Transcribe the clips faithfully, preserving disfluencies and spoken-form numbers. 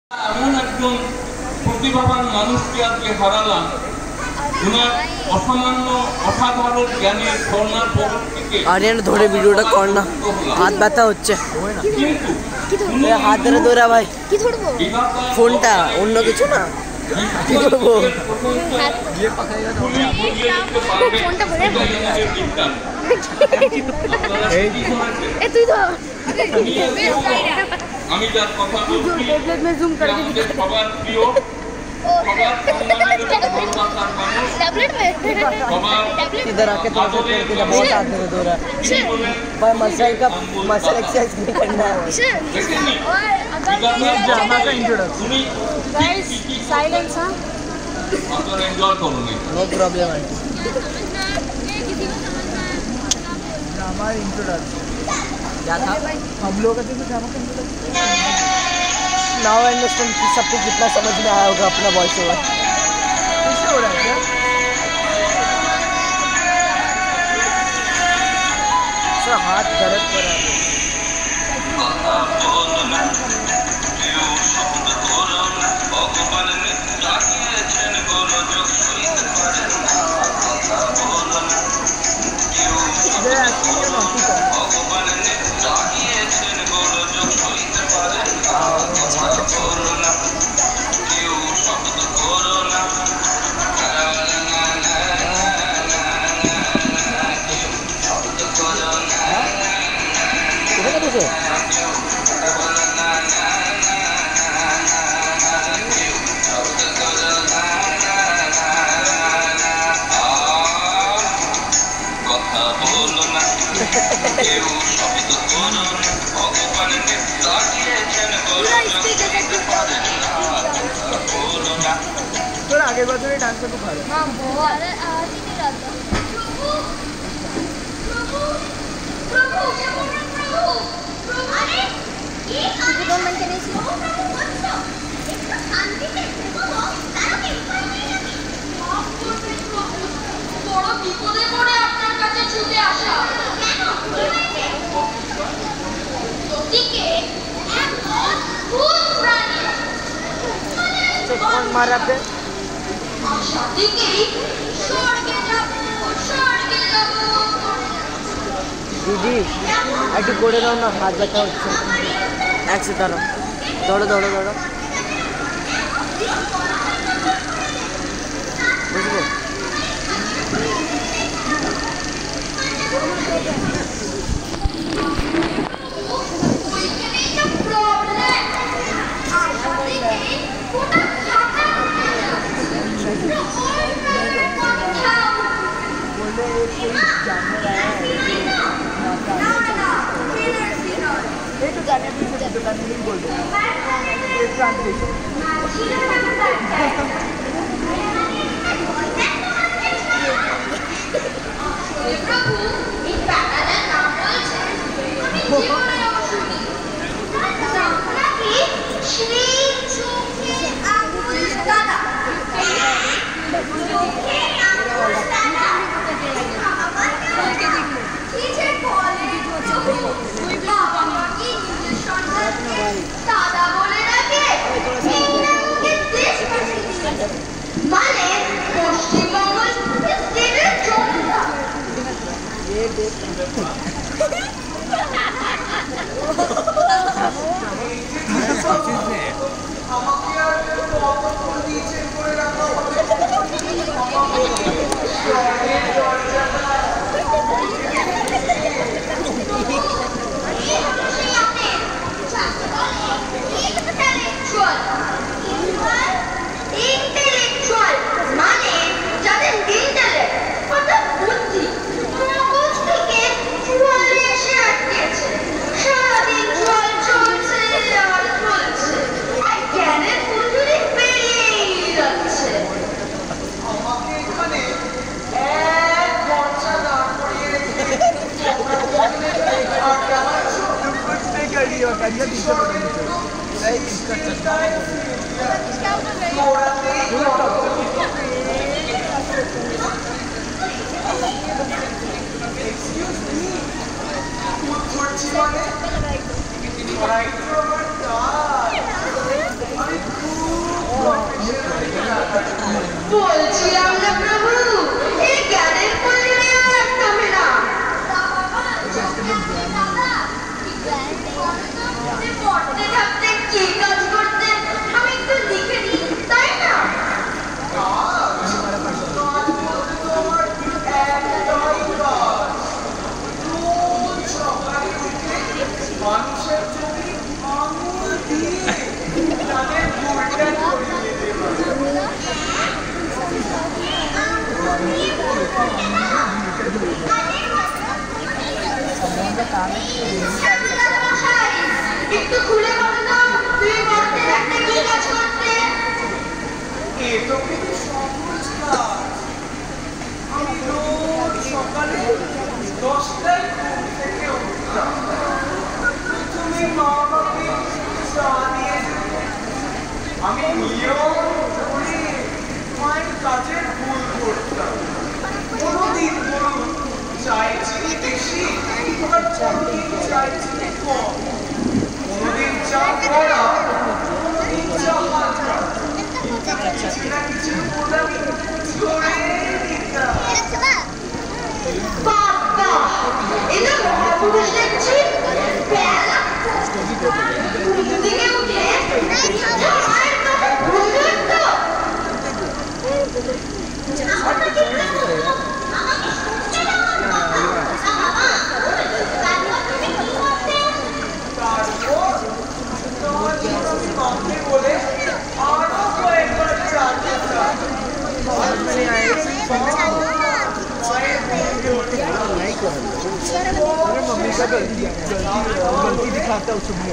এমন একজন প্রতিভাবান মানুষকে আজকে হারালাম। ওনার অসামান্য অসাধারণ জ্ঞানের ঝর্ণার প্রবর্তিকে আরিয়ান ধরে ভিডিওটা কর না, হাত ব্যথা হচ্ছে। হাত ধরে ধরা ভাই, কি ধরবো? ফোনটা, অন্য কিছু না। কি করবো? আমি যার কথা বলছি আমাদের সবার প্রিয়, সবার সম্মানের इधर आके थोड़ा सा पेड़ के बहुत हाथ धरे धो रहा है भाई। मसल का मसल एक्सरसाइज नहीं करना है। ड्रामा का इंट्रोडक्शन गाइस साइलेंस। हां আপনারা এনজয় করুন। No problem aunty. Drama introduction क्या था? हम लोग का ड्रामा का इंट्रोडक्शन। नाउ अंडरस्टैंड कि सबको कितना समझ में आया होगा अपना वॉइस ओवर। कैसे हो रहा है क्या? सर हाथ दर्द कर रहा है। তোর আগের বছরে ডান্সটা খুব ভালো। हां बहुत अरे आज ही नहीं रहता। प्रभु प्रभु प्रभु क्या बोल रहे प्रभु प्रभु अरे ये किसी को मन के नहीं सुनो प्रभु मत सुनो एक तो शांति से बोलो তারা কি উপায় নেই নাকি? মাফ করবেন প্রভু, বড় বিপদে পড়ে আপনার কাছে ছুটে আসা। কেন কি হয়েছে? তোকে এক অদ্ভুত প্রাণী तो कौन मारा पे? দিকেই স্বর্গে যাব স্বর্গে যাব। दीदी একটু করে দাও না, হাত ব্যথা হচ্ছে। এক সে দাঁড়াও, দৌড়ো দৌড়ো দৌড়ো। বুঝবো ওইখানেই তো প্রবলেম। আশা দিকেই পুরো খাতা হয়ে যাচ্ছে। बोले कोई जानवर आया है না না ফিনার ফিনার ये तो जाने भी से दुकान में नहीं बोल दो ये ट्रांसलेशन প্রভু এই প্যাটার্নের নাম বলছেন আমি জীবনেও শুনি। নাকি শ্রী চোখে আঙুল দাদা চোখে আঙুল দাদা কি যে বলে বাবা কি ইঞ্জেকশন দাদা বলে রাখে মানে পশ্চিমবঙ্গ স্টেটের জনতা। ये देख ইন্টেলেকচুয়াল মানে যাদের ইন্টেলেক্ট অর্থাৎ বুদ্ধি মগজ থেকে জলে এসে আটকেছে। সারাদিন জল চলছে আর চলছে আর জ্ঞানের ফুলঝুরি পেরিয়েই যাচ্ছে। আমাকে এখানে এক ঘন্টা দাঁড় করিয়ে রেখে और क्या तुम कुछ नहीं कर रही हो क्या पीछे पड़ रही हो नहीं इसका चक्कर एक्सक्यूज मी कुछ छोड़ ची माने राइट ओवर द বলছিলাম না প্রভু, এই জ্ঞানের পল্লী আর থামে না। পড়তে থাকতে কি কাজ করতে আমি একটু লিখে দিই, তাই না? মানুষের ছবি আঙুল দিয়ে তাদের ভুলটা করিয়ে দেওয়া। একটু খুলে বলো না, তুই পড়তে থাকতে কি কাজ করতে? এ তো কিন্তু সহজ কাজ। আমি রোজ সকালে দশটায় ঘুম থেকে উঠতাম। তুমি মা বাবাকে চা দিয়ে যেতে। আমি নিয়ম করে মায়ের কাজের ভুল করতাম। কোনোদিন বলুন চাইছি বেশি, আবার কোনোদিন চাইছি কম। কোনোদিন চা করা, কোনোদিন চা হালকা। কিছু না কিছু বলে আমি ধরে নিতাম। বাবা, এটা মহাপুরুষ দেখছি। বেলা ঘুম থেকে উঠে মায়ের কাছে ভুল করতো। আমাকে শুনতে দাও বাবা। তারপর তুমি কি করতে? তারপর তোমার আমি মাকে বলে আরো কয়েকবার চা খেতাম। मम्मी का गलती गलती दिखाता हूँ सुबह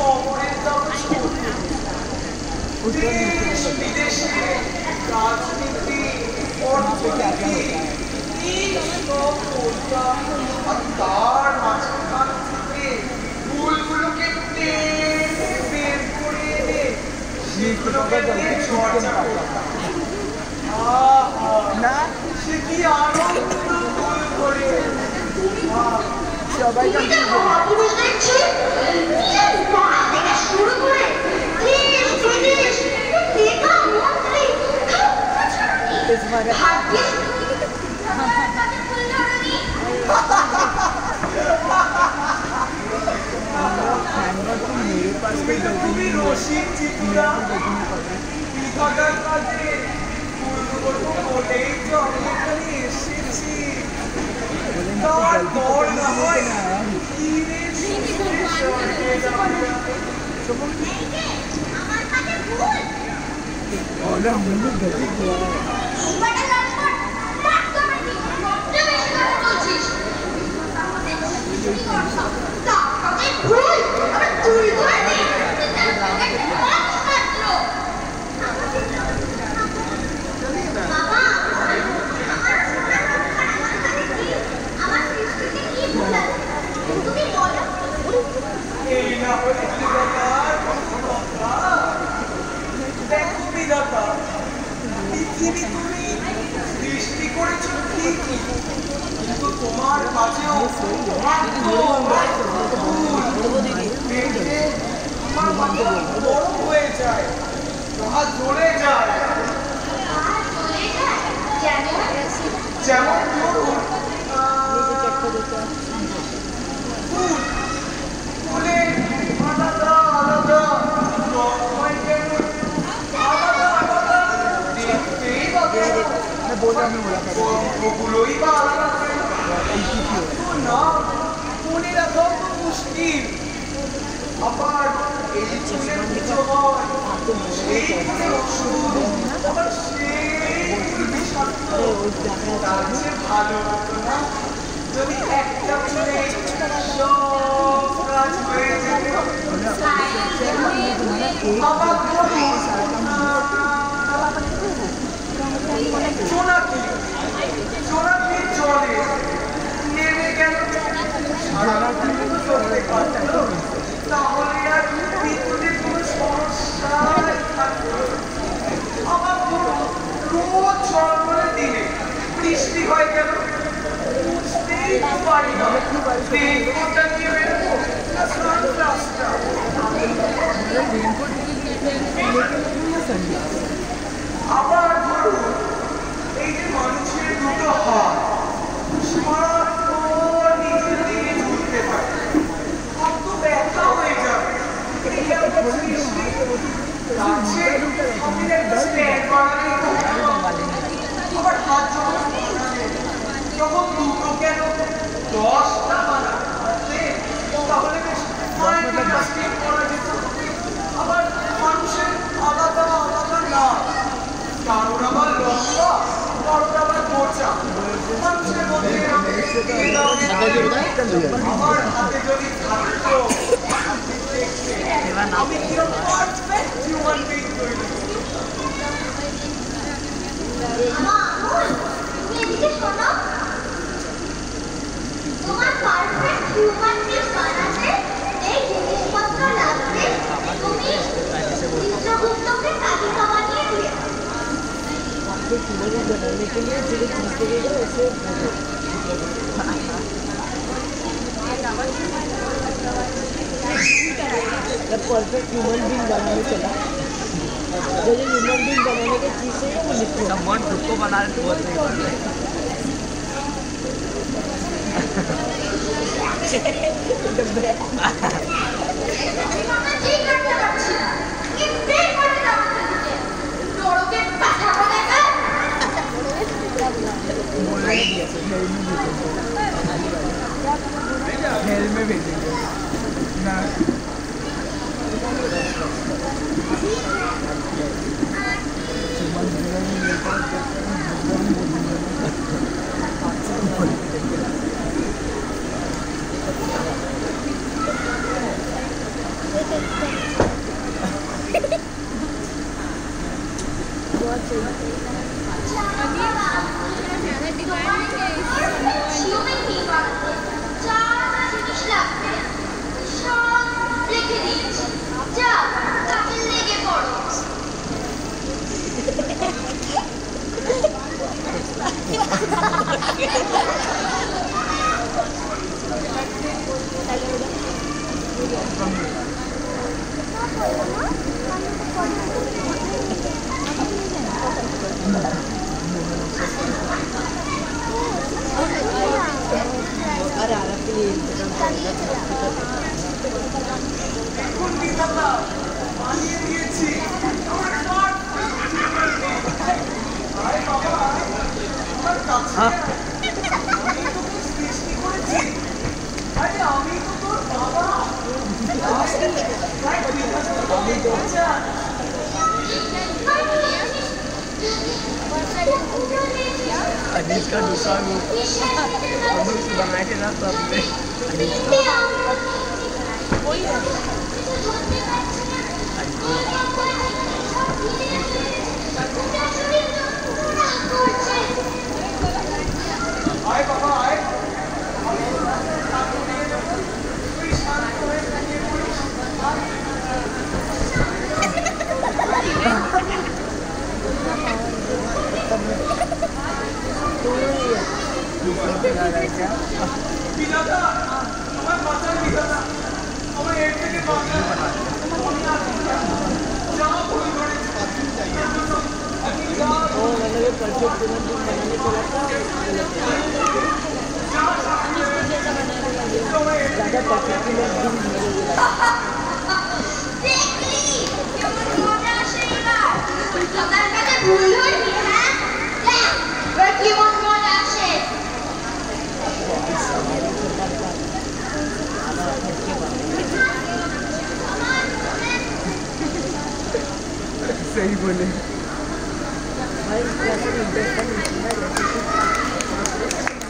विदेशे राजनीति অর্থনীতি এই সব করতাম। আর তার মাঝখান থেকে ভুলগুলোকে টেনে বের করে এনে সেগুলোকে নিয়ে চর্চা করতাম। আহা, না সে কি আনন্দ ভুল করে। সবাই তুমি তো মহাপুরুষ দেখছি। মা থেকে শুরু করে দেশ বিদেশ নেতা মন্ত্রী ভাগ্যিস আমার কাছে ফুল ধরনি। তুমি তো খুবই রসিক চিত্রা। বিধাতার কাছে ভুলগুলো বলেই তো আমি এখানে এসেছি। তারপর না হয় ধীরে সুস্থে স্বর্গে যাবো। আমার কাছে ফুল बोला हमने गलती किया है বাটা লটপট বাট করে দি। বড্ড বেশি কথা বলছিস। তার কাছে ফুল আবার তুই ধরে নি। বাবা, আমার সৃষ্টিতে কি ভুল আছে তুমি বলো। এই না হলে বিধাতার কথা। দেখো বিধাতা, পৃথিবী তুমি সৃষ্টি করেছ ঠিকই, কিন্তু তোমার কাছেও আমার মাথা বড় হয়ে যায়, হাত জ্বলে যায়। যেমন ধরুন ফুল, ফুলের আলাদা আলাদা রং হয় কেন? আলাদা আলাদা দেখতেই বা কেন? मैं बोल रहा मैं बोला ওগুলোই বা আলাদা কেন? না, মনে রাখাও তো মুশকিল। আবার এই ফুলের পুজো হয়, সেই ফুলের ওষুধ, আবার সেই ফুল বিষাক্ত। তার চেয়ে ভালো হতো না যদি একটা ফুলে সব কাজ হয়ে যেত। আবার ধরুন জোনাকি, জোনাকি জলে নেমে গেল, সারাক্ষণ তো চলতে পারত, তাহলে আর বিদ্যুতের কোনো সমস্যাই থাকতো। আবার ধরুন রোজ জন্মলে দিনে বৃষ্টি হয় কেন? বুঝতেই তো পারি না। রেনকোটটা নিয়ে বেরোবো না সানগ্লাসটা? रेनकोट लेकिन আবার ধরুন যাচ্ছে আমি একটা স্ট্যান্ড বানালেই তো আবার হাত যখন বানালে তখন দুটো কেন দশটা বানাতে তাহলে বেশ মাল্টিটাস্কিং করা যেত। আবার মানুষের আলাদা আলাদা নাম, কারোর আবার লম্বা, কারোর আবার মোটা। মানুষের মধ্যে আমার হাতে যদি থাকতো আমি কিরকম পারফেক্ট হিউম্যান বিং তৈরি করতাম। তুমি এদিকে শোনো, তোমার পারফেক্ট হিউম্যান বিং বানাতে এই জিনিসপত্র লাগবে। তুমি চিত্রগুপ্তকে তালিকা বানিয়ে দিও। बनाने के लिए जो चीज देगा उसे परफेक्ट ह्यूमन बीइंग बनाने चला जो ये ह्यूमन बीइंग बनाने की चीज है वो लिखो सब वन खुद को बना रहे तो हेल में भेजेंगे ना अनिल का दूसरा रूप बनाए थे ना सब में आए बाबा आए পিলাদা আমার বাঁচার পিলাদা আমার এর থেকে বাঁচা যা ভুল করেছি वो मैंने परफेक्ट ह्यूमन बीइंग बनाने चला था ज़्यादा परफेक्ट ह्यूमन बीइंग मेरे लिए দেখলি কেমন মজা আসে এবার আপনার কাছে ভুল হয়নি হ্যাঁ দেখ এবার কেমন মজা আসে सही बोले भाई इंटरेस्ट